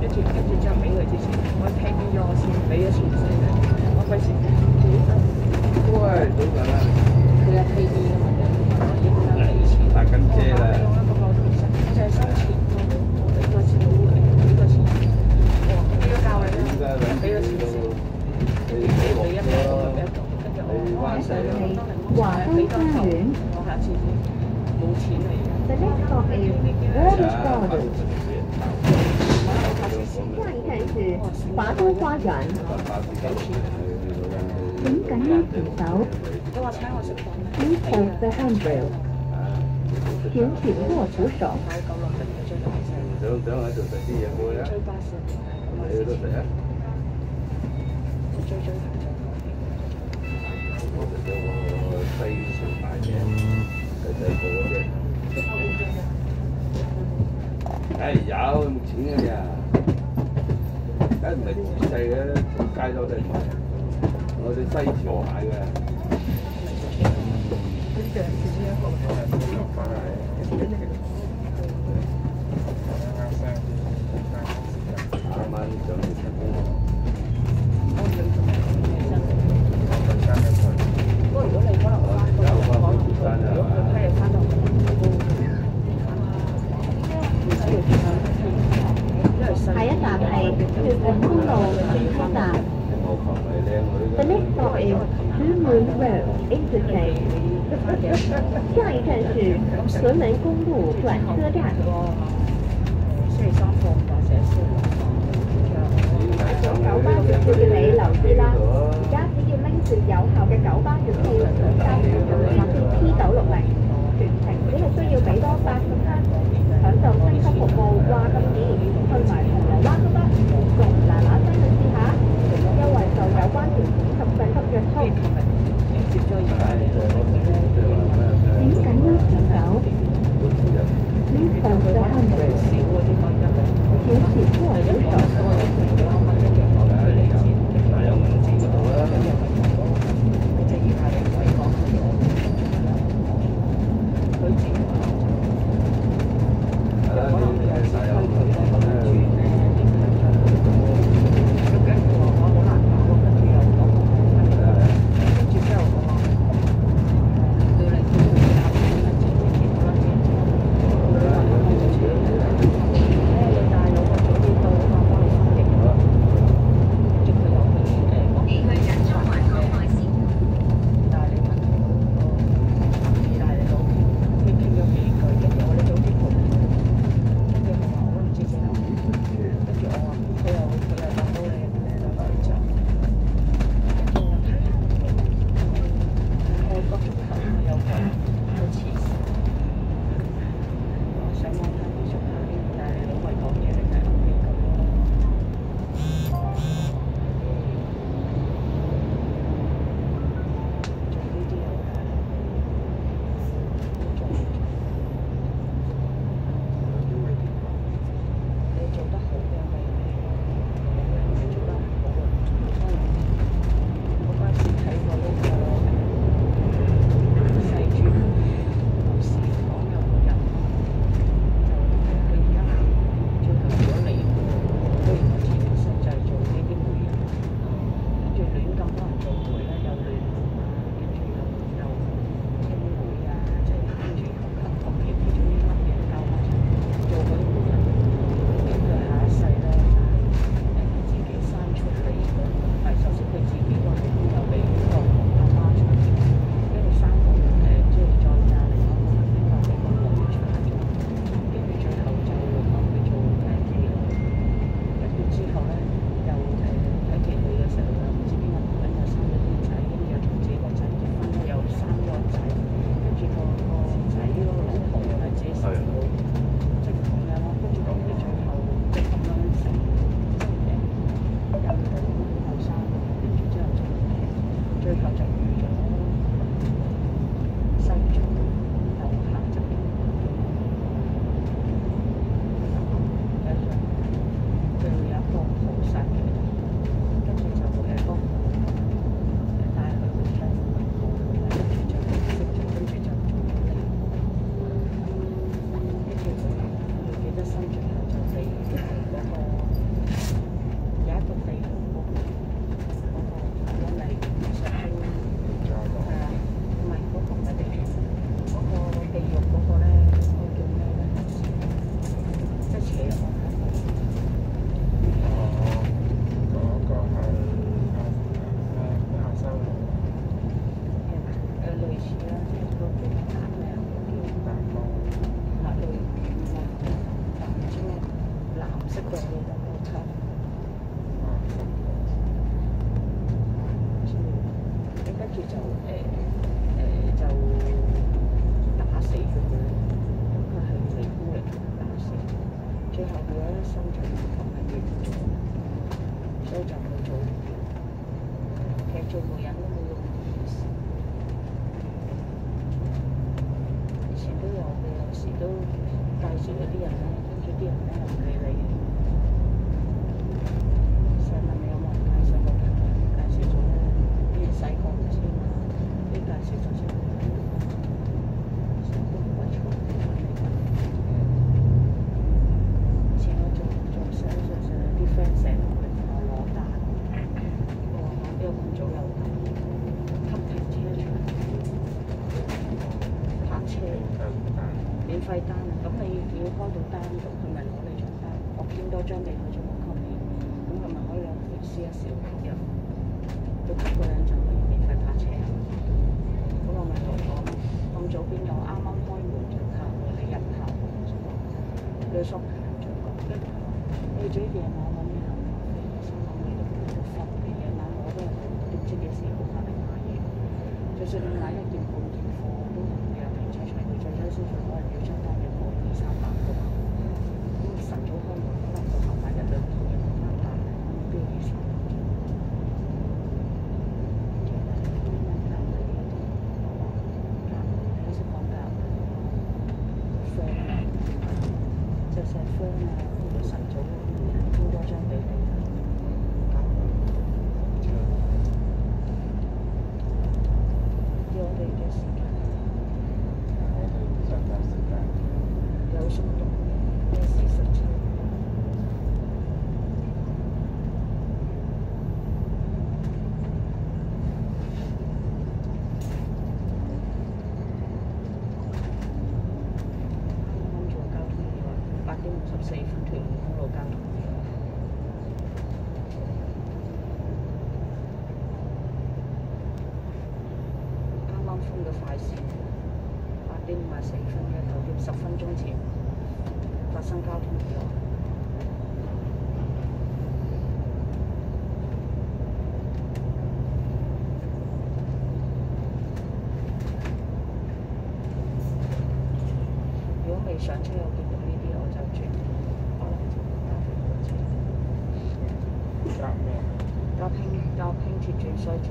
跟住之後俾佢之前，我 pay 咗我先，俾咗錢先嘅，我費事。 喂，早晨啊！ 佢係 pay 啲㗎嘛，我影響俾錢。 大跟車啦！ 就係收錢，我俾個錢，俾個錢。呢個價位咧，俾個錢先，俾一俾一個，跟住我上華東花園。 我下次冇錢嚟嘅。 The next stop is Orange Garden。下一站是華東花園。請緊握扶手。 佢話請我食飯咧。 Please hold the handrail。請緊握扶手。 想喺度食啲嘢冇啊？ 追巴士。 你都食啊？ 追係。 我食咗個西潮牌嘅，細個嗰隻。唉，有冇錢嘅呀？梗唔係自製嘅，街都得賣。我哋西潮牌嘅。啱啱上嚟成功。 不過如果你可能翻到如果佢批你翻到下一站係屯門公路轉車站。The next stop is Two Moon Road Interchange。下一站是屯門公路轉車站。 星期三放假寫書。 九巴月票嘅你留意啦，而家只要拎住有效嘅九巴月票，交搭乘 T960，全程只係需要俾多80蚊，享受升級服務話咁易，去埋銅鑼灣都得，仲嗱嗱聲去試下，優惠受有關條件及上級約束。請緊握扶手。Please hold the handrail。請緊握扶手。 張未去咗冇 copy，咁咪可以試一試入，到9個人就可以免費泊車。咁我咪同我咁早邊度啱啱開門就靠喺入口，佢縮咗個，你最夜晚揾嘢行咖啡，心諗你都瞓嘅夜晚我都唔知幾時好翻嚟買嘢，就算你買1件半件貨都唔會有停車場，佢最低消費可能要出單要過200-300㗎嘛。晨早開門可能到後晚1-2件嘢冇翻單，邊有200？10分鐘前發生交通意外。如果未上車有見到呢啲，我就轉可能就搭咩？搭輕鐵轉西鐵。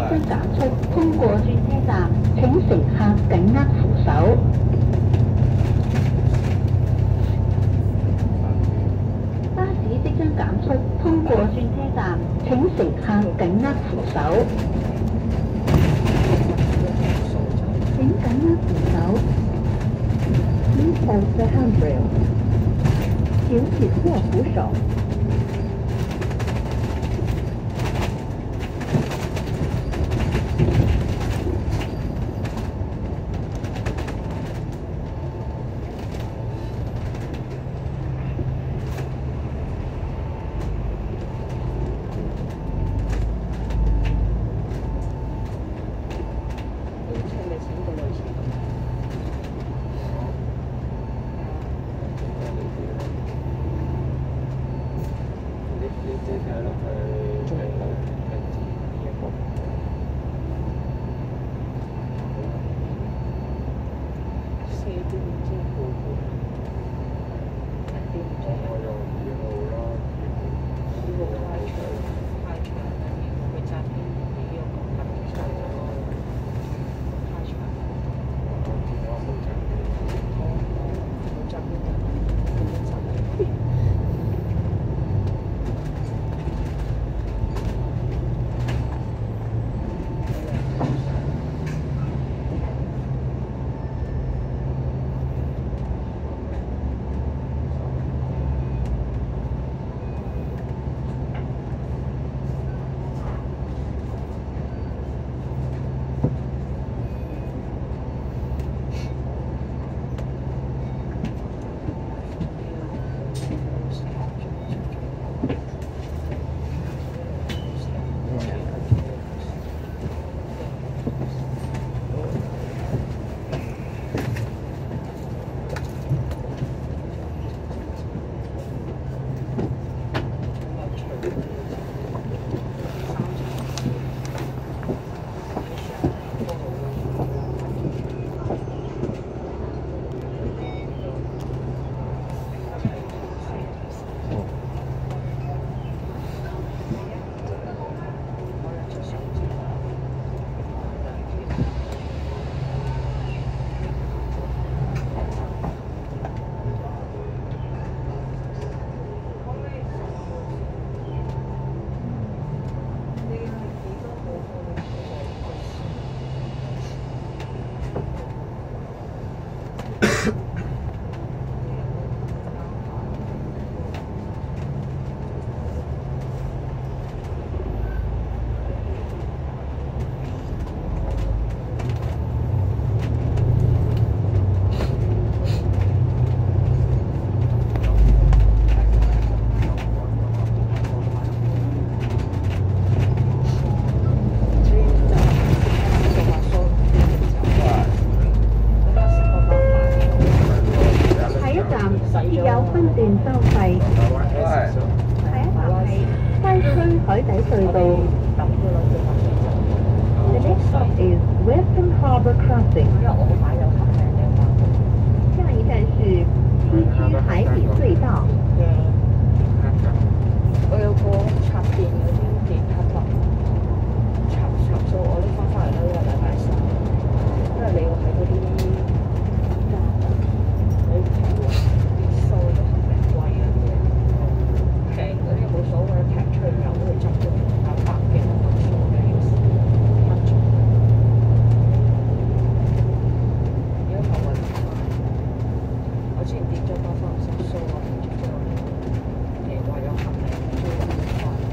將減速通過轉車站，請乘客緊握扶手。巴士即將減速通過轉車站，請乘客緊握扶手。請緊握扶手。Please hold the handrail。請緊握扶手。海底隧道。The next stop is Western Harbour Crossing。下一站是西区海底隧道。 我有個插電嗰啲電插頭，插數我拎翻嚟都一個禮拜三，因為你要喺嗰啲站，你平喎，啲數都係名貴嘅嘢，平嗰啲冇所謂，平出去有去執咗100幾蚊數嘅要乜咗。如果頭運我之前跌咗包翻10數啊，跌咗話有行李。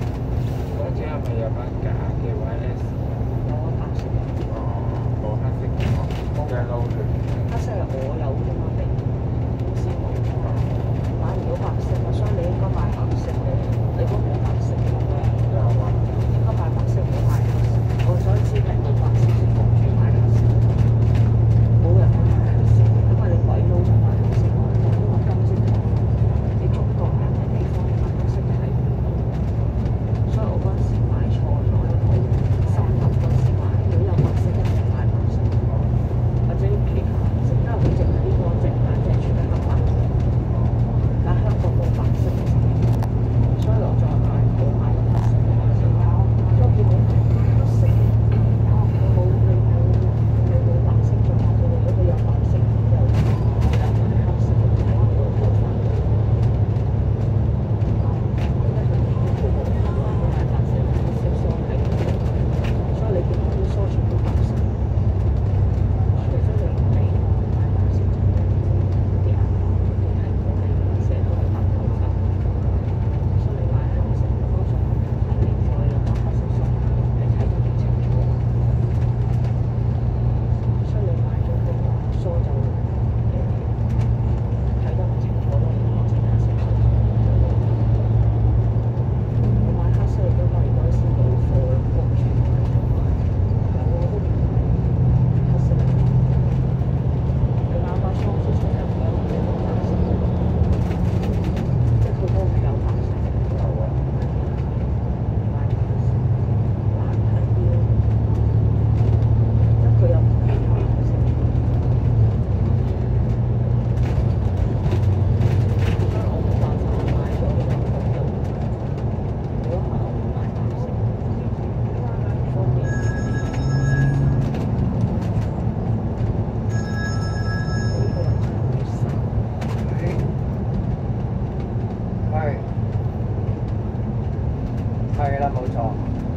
係啦，冇錯。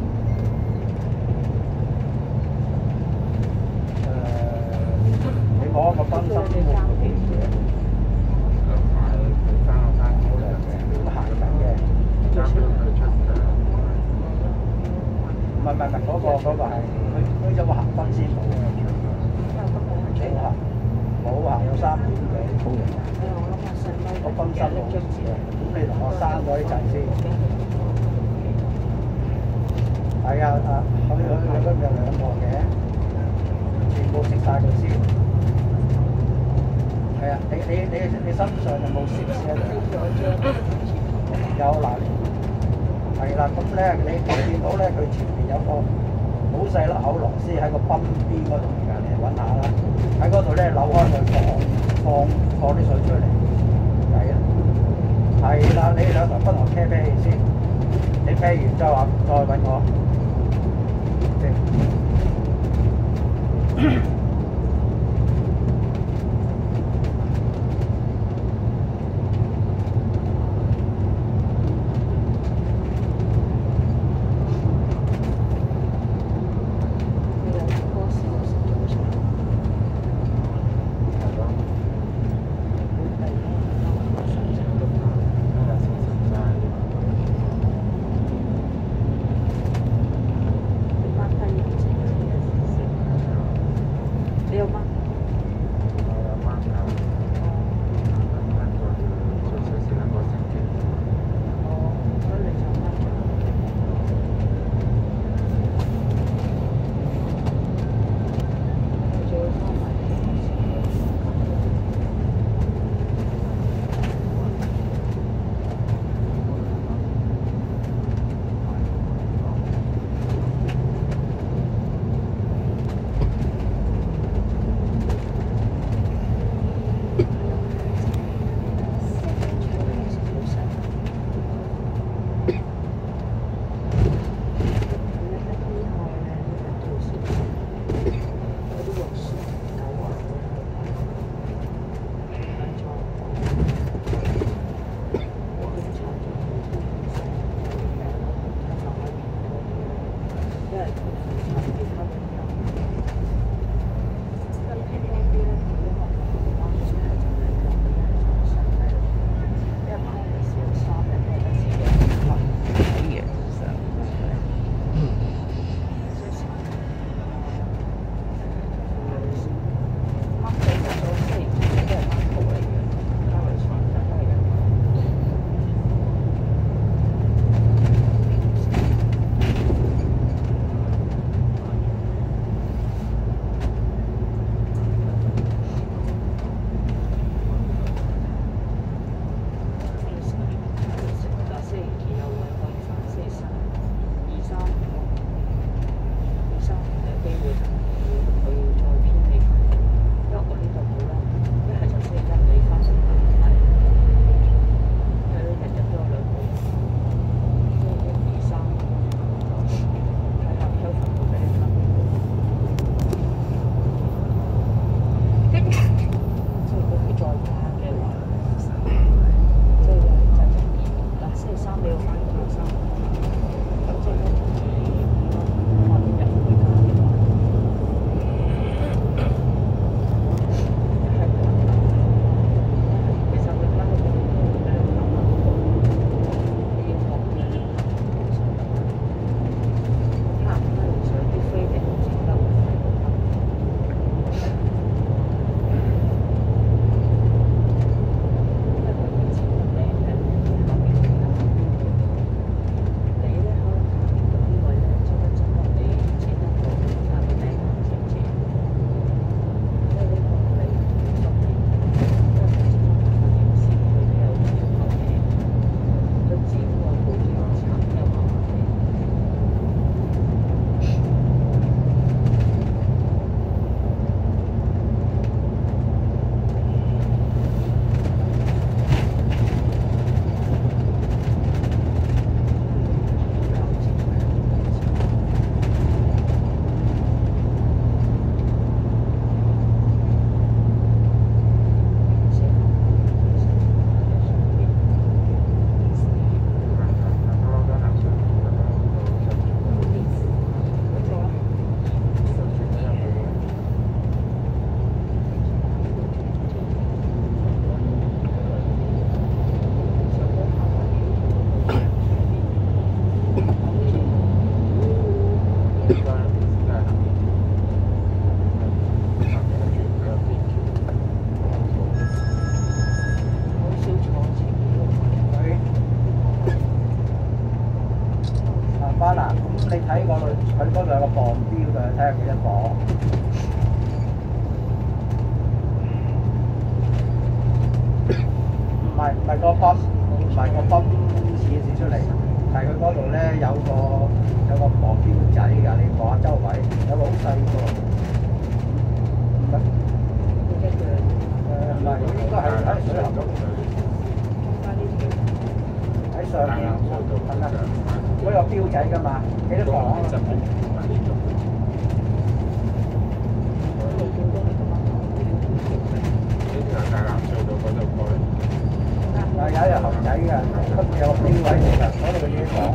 你摸個賓心都冇幾嘢。咁行緊嘅。唔係，嗰個係佢有個行分先冇嘅。冇行到3點幾。個賓心冇嘅。咁你同我刪咗啲陣先。係啊，佢嗰邊有2個嘅，全部食晒佢先。係啊，你身上有冇攝氏啊？有嗱，係啦，咁咧你見到咧佢前面有個好細粒口螺絲喺個泵邊嗰度㗎，你揾下啦。喺嗰度咧扭開佢放啲水出嚟。係啦，你兩台不同車啤先，你啤完再揾我。 應該都係行邊條？行緊住喺入邊條。 好少坐前面。 佢行翻嗱，咁你睇嗰度，佢嗰度有個磅錶嘅，睇下幾多磅。唔係個泵，唔係個泵顯示出嚟，係佢嗰度咧有個磅錶仔㗎，你望下周圍有個好細個，唔係唔係，應該係喺水喉嗰度，喺上面係咪？嗰個錶仔㗎嘛，幾多磅啊？係有一條喉仔㗎，跟住有個錶位嚟㗎，嗰度嘅嘢講，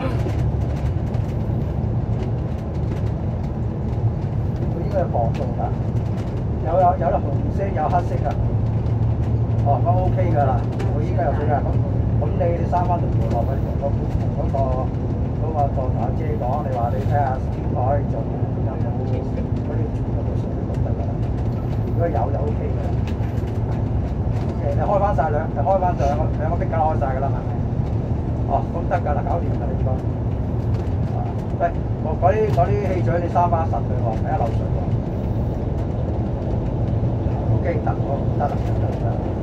佢應該係防盜㗎，有紅色有黑色㗎，哦咁 OK 㗎啦，佢應該有水㗎，咁你閂翻條門落去同嗰個座台姐講，你話你睇下天台仲有冇嗰啲有冇水咁得㗎啦，如果有就 OK 㗎。你開翻晒兩個壁架開晒㗎啦，係咪？哦，咁得㗎啦，搞掂㗎啦應該。喂，嗰啲氣嘴你閂翻實佢喎，睇下漏水喎。OK，得，我得啦，得。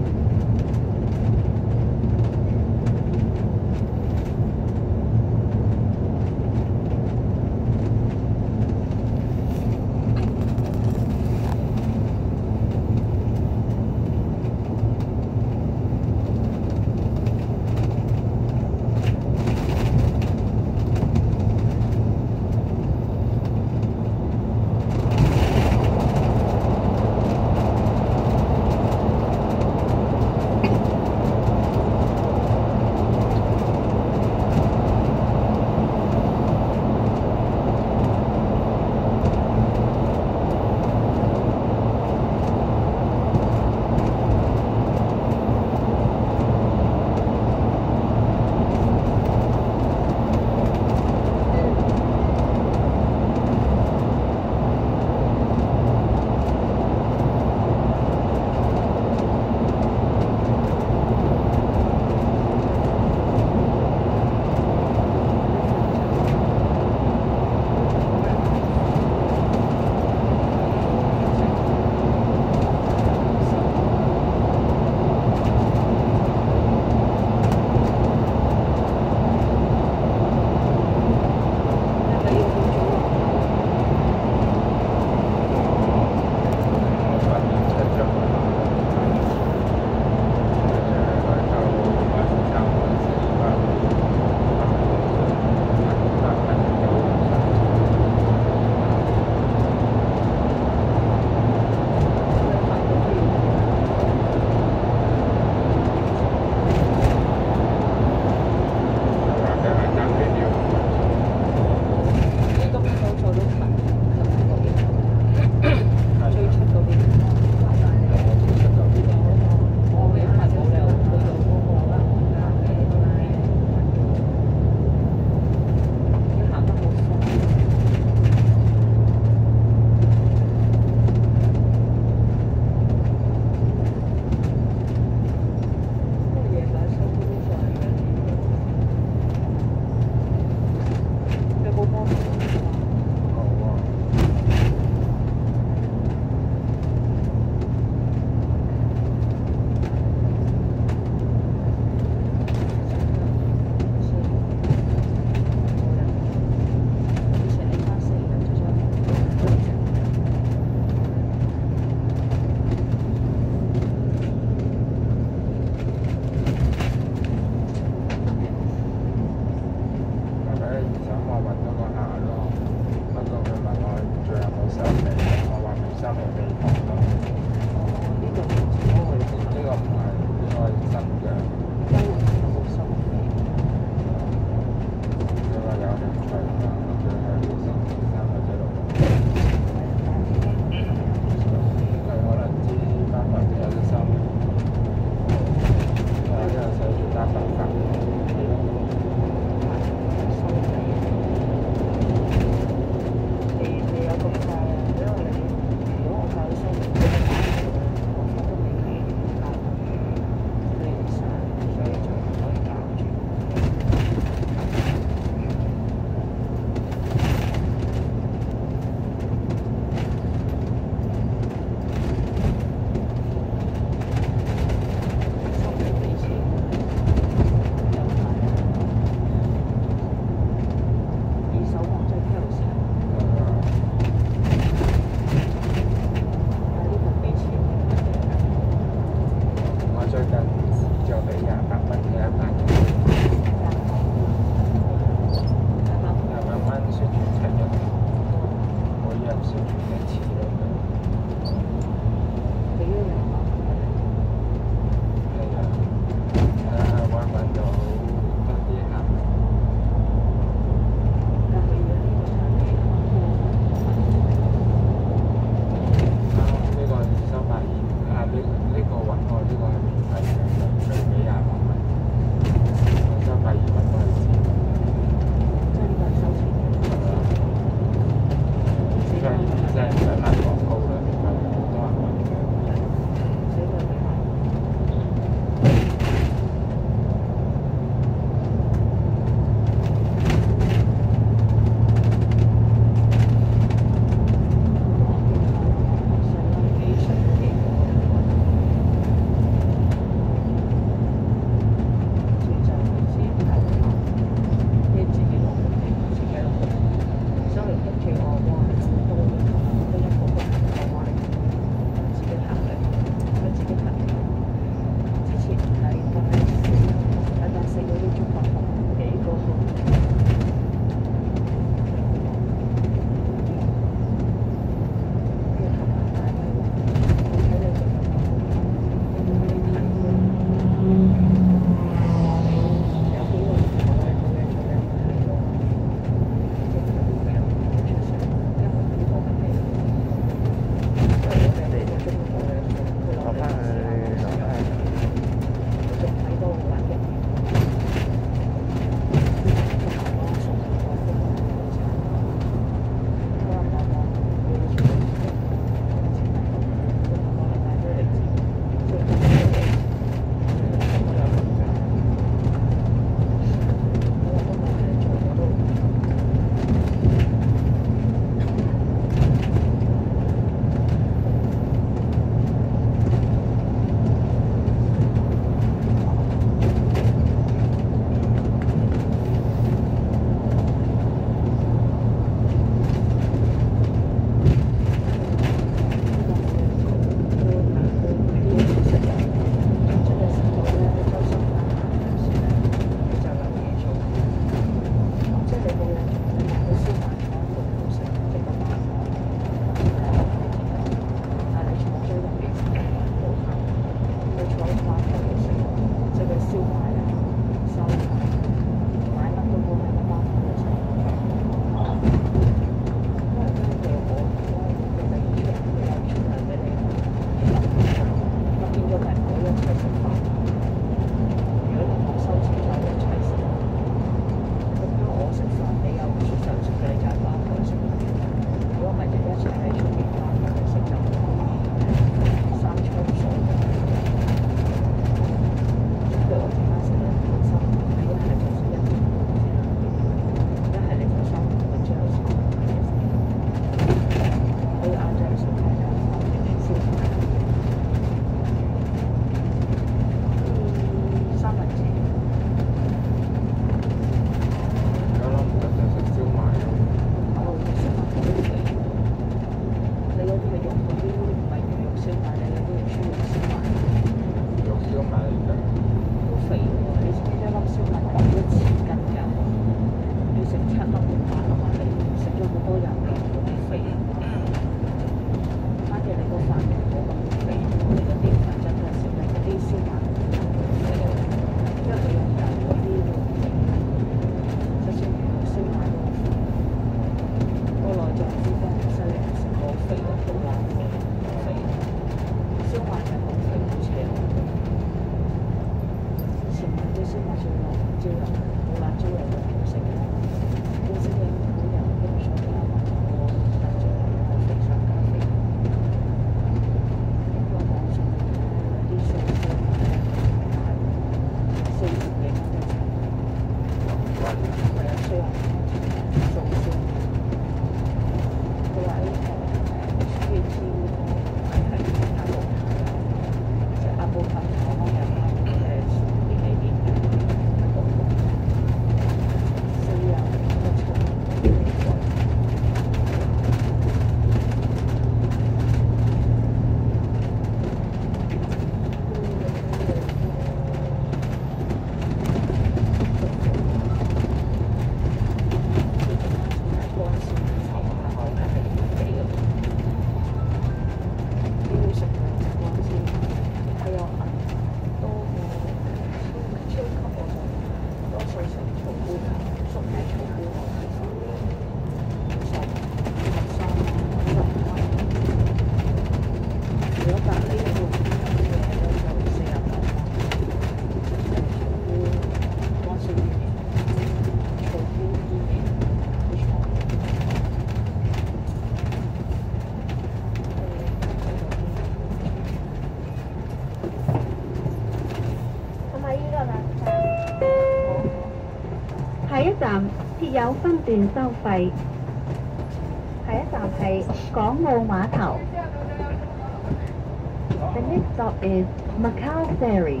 下一站鐵有分段收費。下一站係港澳碼頭。The next stop is Macau Ferry。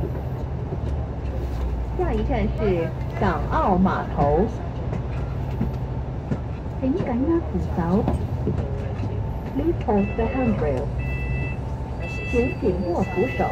下一站是港澳碼頭。請緊握扶手。Please hold the handrail。請緊握扶手。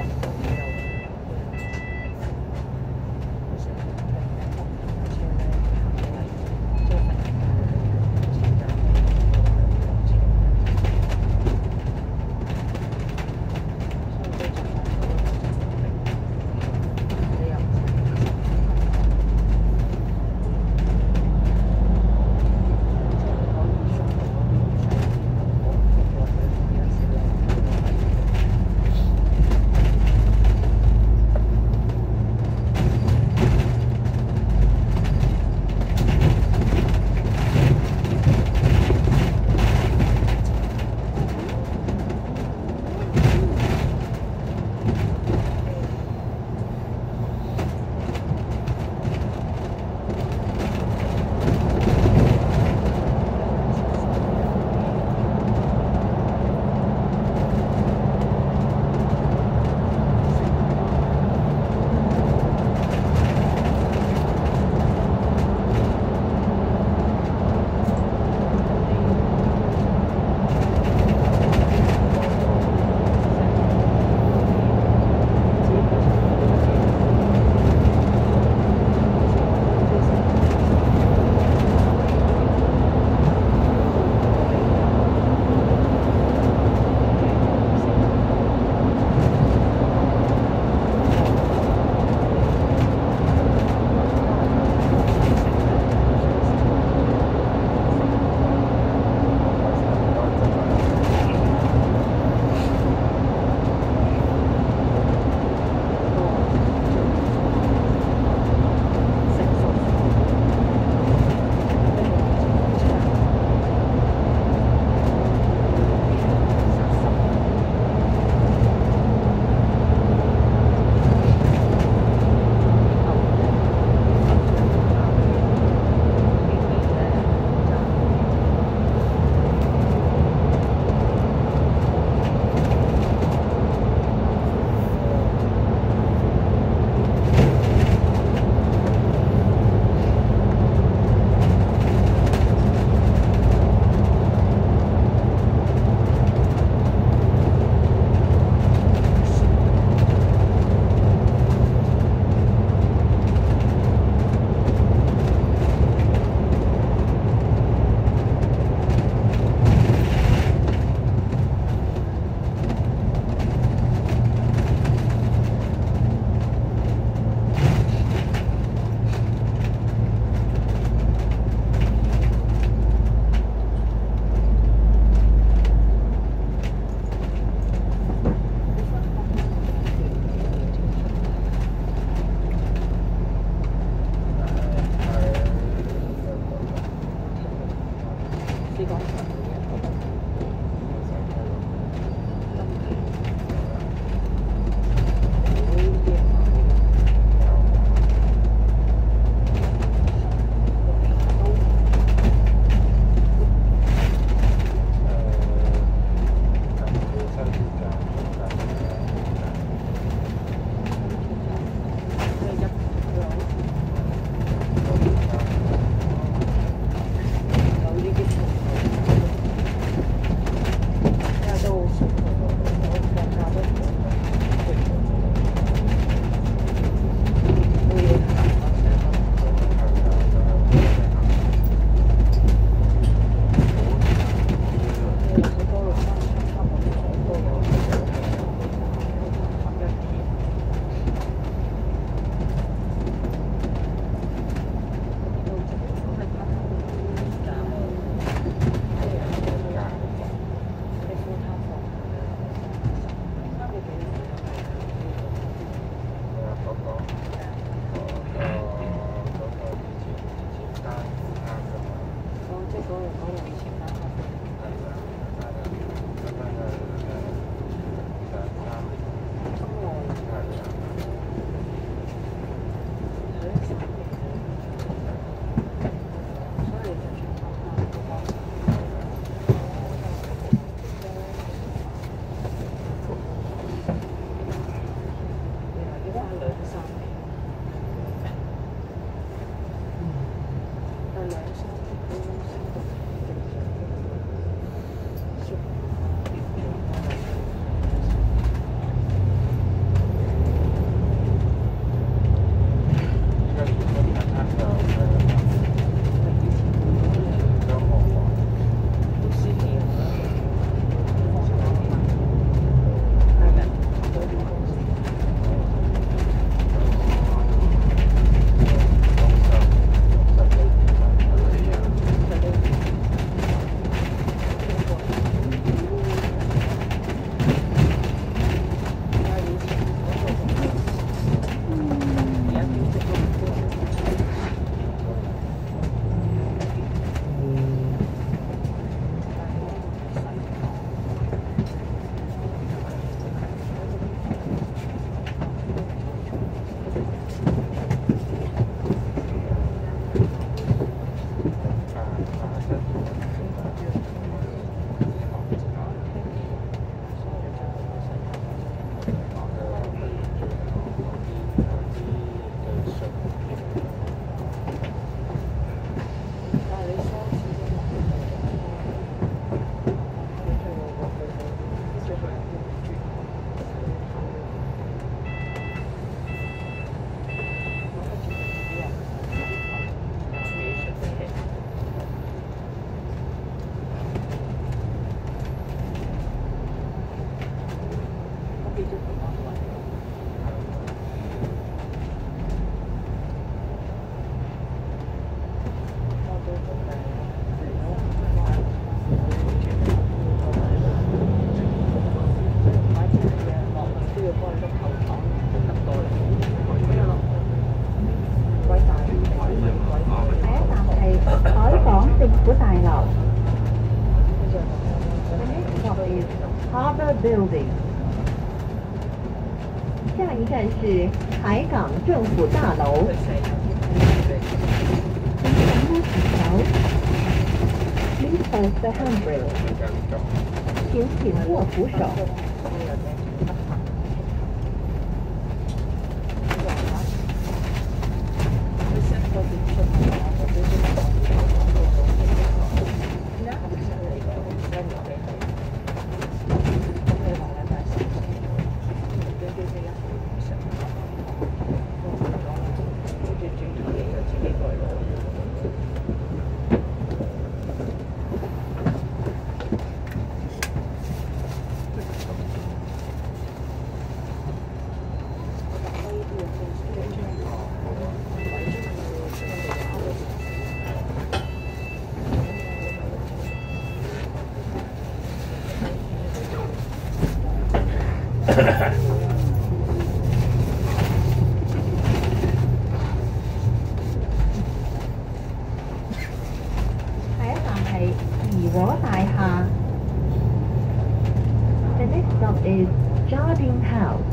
下一站是海港政府大楼。Please hold the handrail. 请紧握扶手。The next stop is Jardine House.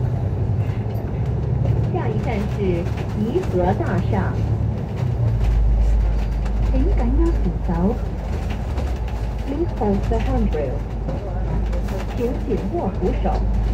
下一站是颐和大厦。請緊握扶手。Please hold the handrail. 請緊握扶手。